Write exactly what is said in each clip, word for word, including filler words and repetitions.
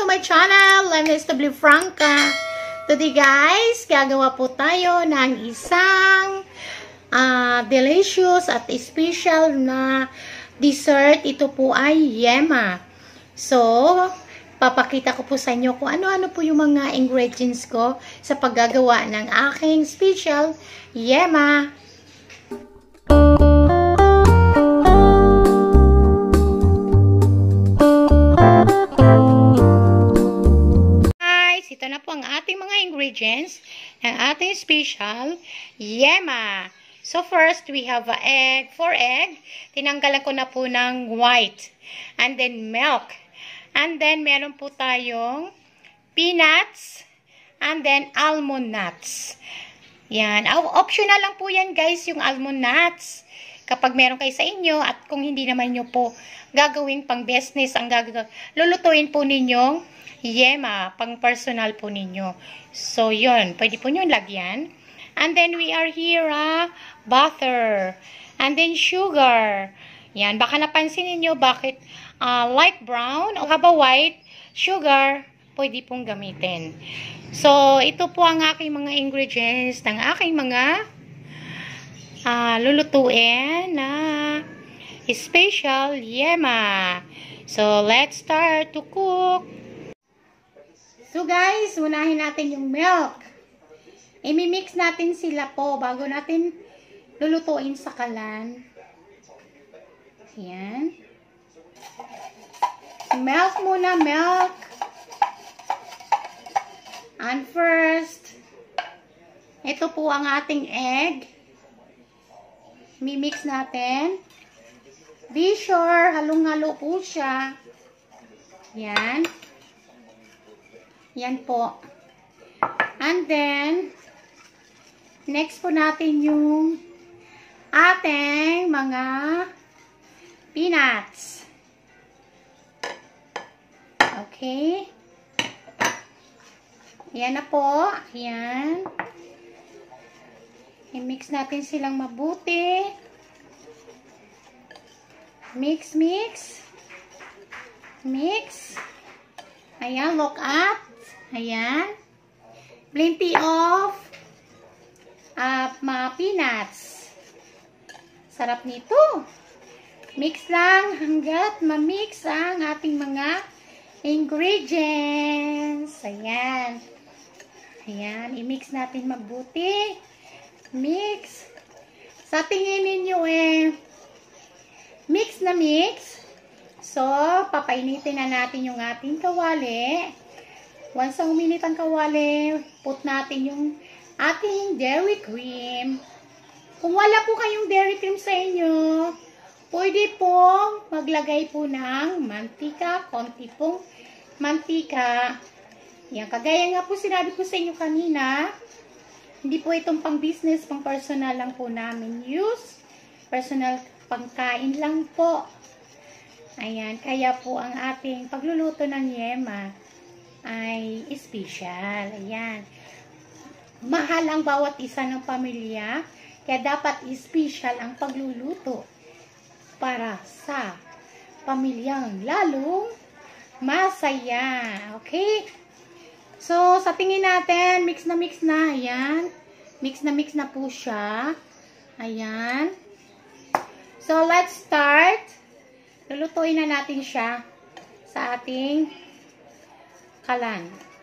my channel. I'm Miss W Franca. Today guys, gagawa po tayo ng isang uh, delicious at special na dessert. Ito po ay yema. So, papakita ko po sa inyo kung ano-ano po yung mga ingredients ko sa paggagawa ng aking special yema. Ito na po ang ating mga ingredients ng ating special yema. So first, we have a egg. For egg, tinanggalan ko na po ng white. And then milk. And then meron po tayong peanuts. And then almond nuts. Yan. Optional lang po yan guys, yung almond nuts. Kapag meron kayo sa inyo at kung hindi naman nyo po gagawing pang business ang gagawin, lulutuin po ninyong yema, pang personal po ninyo. So, yun. Pwede po nyo lagyan. And then, we are here, ah, butter. And then, sugar. Yan. Baka napansin ninyo bakit uh, light brown o haba white, sugar, pwede pong gamitin. So, ito po ang aking mga ingredients ng aking mga uh, lulutuin na special yema. So, let's start to cook. So guys, unahin natin yung milk. I-mix natin sila po bago natin lulutuin sa kalan. Ayan. Milk muna, milk. And first, ito po ang ating egg. Mi-mix natin. Be sure, halong-halo po siya. Ayan. Yan po. And then, next po natin yung ating mga peanuts. Okay. Yan na po. Yan. I-mix natin silang mabuti. Mix, mix. Mix. Ayan, look up. Ayan. Plenty of uh, mga peanuts. Sarap nito. Mix lang hanggat ma-mix ang ating mga ingredients. Ayan. Ayan. I-mix natin mabuti. Mix. Sa tingin ninyo eh, mix na mix. So, papainitin na natin yung ating kawali. Once na uminit ang kawali, put natin yung ating dairy cream. Kung wala po kayong dairy cream sa inyo, pwede pong maglagay po ng mantika, konti pong mantika. Yan, kagaya nga po sinabi ko sa inyo kanina, hindi po itong pang business, pang personal lang po namin use. Personal pangkain lang po. Ayan, kaya po ang ating pagluluto ng yema ay special. Ayan. Mahal ang bawat isa ng pamilya, kaya dapat special ang pagluluto para sa pamilyang lalong masaya. Okay? So, sa tingin natin, mix na mix na. Ayan. Mix na mix na po siya. Ayan. So, let's start. Lulutuin na natin siya sa ating kalan.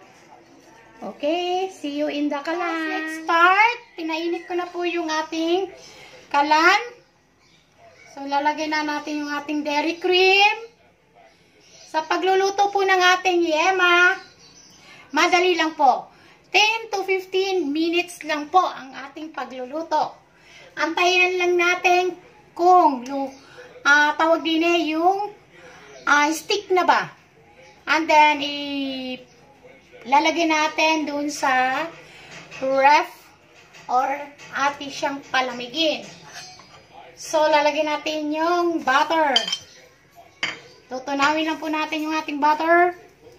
Okay, see you in the kalan. Let's start. Pinainit ko na po yung ating kalan. So, lalagay na natin yung ating dairy cream. Sa pagluluto po ng ating yema, madali lang po. ten to fifteen minutes lang po ang ating pagluluto. Antayin lang natin kung uh, tawag din eh yung uh, stick na ba. And then, ilalagay natin dun sa ref or ati siyang palamigin. So, lalagay natin yung butter. Tutunawin lang po natin yung ating butter.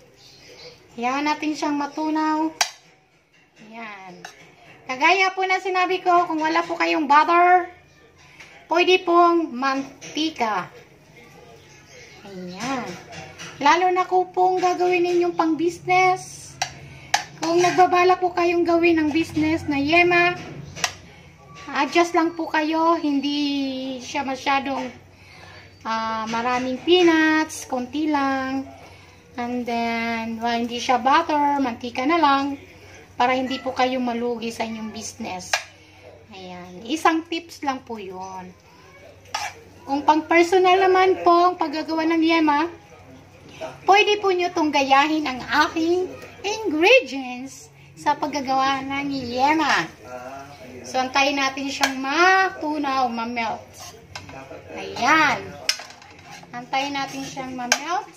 Yan natin siyang matunaw. Yan. Kagaya po na sinabi ko, kung wala po kayong butter, pwede pong mantika. Ayan. Lalo na kung pong gagawin ninyong pang business. Kung nagbabala po kayong gawin ng business na yema, adjust lang po kayo. Hindi siya masyadong uh, maraming peanuts, konti lang. And then, well, hindi siya butter, mantika na lang. Para hindi po kayo malugi sa inyong business. Ayan. Isang tips lang po yun. Kung pang personal naman po ang paggagawa ng yema, pwede po nyo itong gayahin ang aking ingredients sa paggagawa ng yema. So, antayin natin siyang matunaw, ma-melt. Ayan. Antayin natin siyang ma-melt.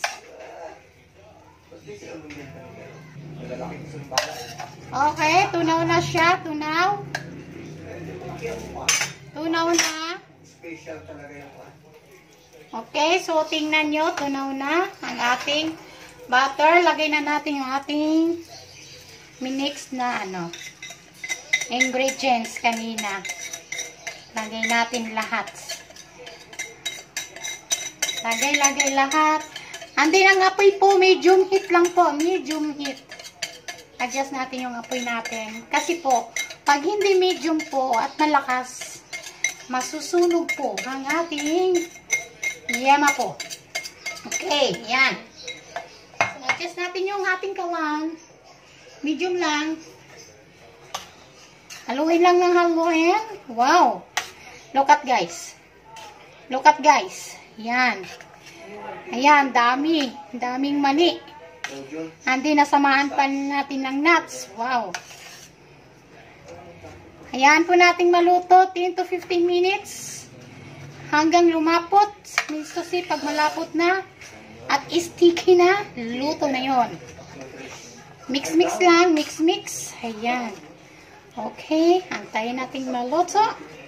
Okay, tunaw na siya, tunaw. Tunaw na. Okay, so tingnan nyo, tunaw na ang ating butter. Lagay na natin yung ating minix na ano, ingredients kanina. Lagay natin lahat. Lagay, lagay lahat. Andi ang apoy po, medium heat lang po, medium heat. Adjust natin yung apoy natin. Kasi po, pag hindi medium po at malakas, masusunog po ang ating yema po. Okay, yan. So, adjust natin yung ating kawan. Medium lang. Haluin lang ng haluin. Wow. Look at guys. Look at guys. Yan. Ayan, dami. Daming mani. Hindi nasamahan pa natin ng nuts. Wow. Ayan po nating maluto. ten to fifteen minutes. Hanggang lumapot. Means to say, pag malapot na at sticky na, luto na yon. Mix-mix lang. Mix-mix. Ayan. Okay. Antayin nating maluto.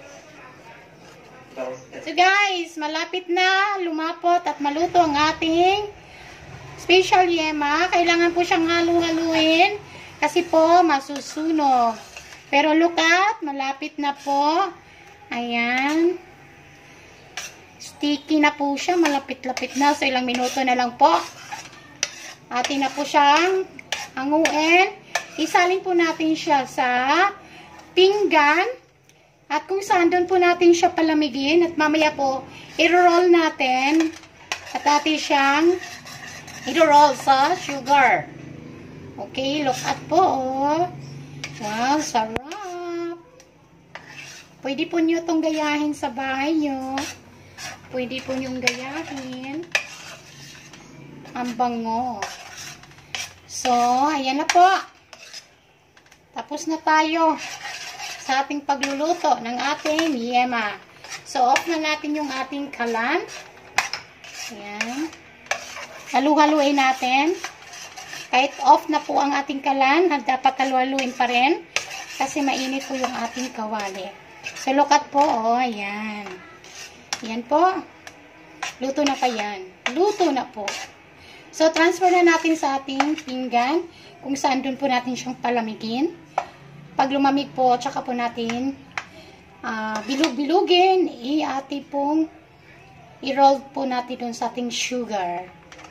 So guys, malapit na lumapot at maluto ang ating special yema. Kailangan po siyang halu-haluin kasi po masusunog. Pero look at, malapit na po. Ayan. Sticky na po siya, malapit-lapit na. So ilang minuto na lang po. Atin na po siyang hanguin. Isalin po natin siya sa pinggan. At kung saan doon po natin siya palamigin at mamaya po i-roll natin at atin siyang i-roll sa sugar. Okay, look at po. Oh. Wow, sarap. Pwede po nyo itong gayahin sa bahay nyo. Pwede po nyong gayahin. Ang bango. So, ayan na po. Tapos na tayo sa ating pagluluto ng ating yema. So, off na natin yung ating kalan. Ayan. Halu-haluin natin. Kahit off na po ang ating kalan, dapat halu-haluin pa rin kasi mainit po yung ating kawali. So, look at po. Oh, ayan. Ayan po. Luto na pa yan. Luto na po. So, transfer na natin sa ating pinggan kung saan dun po natin siyang palamigin. Pag lumamig po, tsaka po natin uh, bilug-bilugin, i-ati pong i-roll po natin dun sa ating sugar.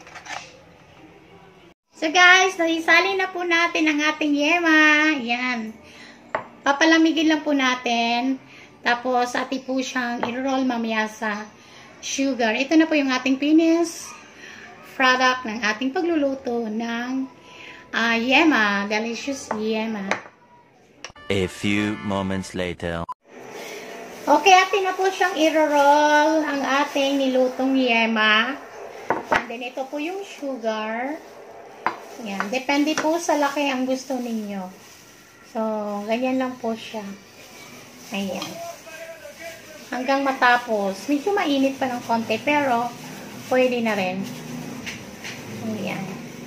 So guys, naisali na po natin ang ating yema. Yan. Papalamigin lang po natin. Tapos, ati po siyang i-roll mamaya sa sugar. Ito na po yung ating finished product ng ating pagluluto ng uh, yema. Delicious yema. A few moments later. Okay, atin na po siyang i-roll ang ating nilutong yema. And then, ito po yung sugar. Yan. Depende po sa laki ang gusto ninyo. So, ganyan lang po siya. Ayan. Hanggang matapos. Medyo mainit pa ng konti, pero pwede na rin. Ayan.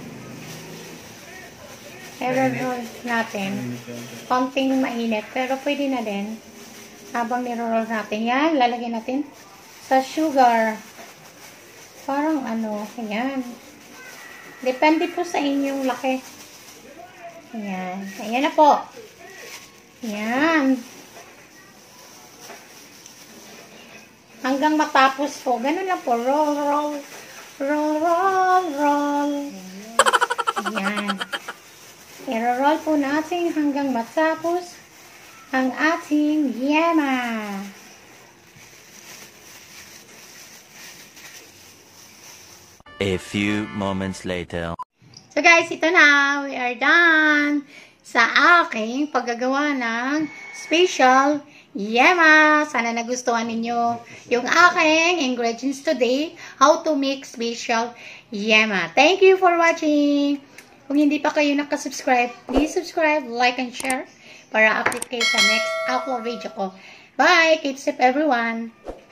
I-roll natin. Konting mainit, pero pwede na din. Habang niro-roll natin. Yan, lalagyan natin sa sugar. Parang ano, ayan. Depende po sa inyong laki. Ayan. Ayan na po. Ayan. Hanggang matapos po. Ganun lang po. Roll, roll, Roll, roll, roll. Ayan. I-roll po natin hanggang matapos ang ating yema. A few moments later. So guys, ito na. We are done sa aking paggagawa ng special yema. Sana nagustuhan ninyo yung aking ingredients today. How to make special yema. Thank you for watching. Kung hindi pa kayo nakasubscribe, please subscribe, like, and share para update kayo sa next upload video ko. Bye! Keep safe everyone!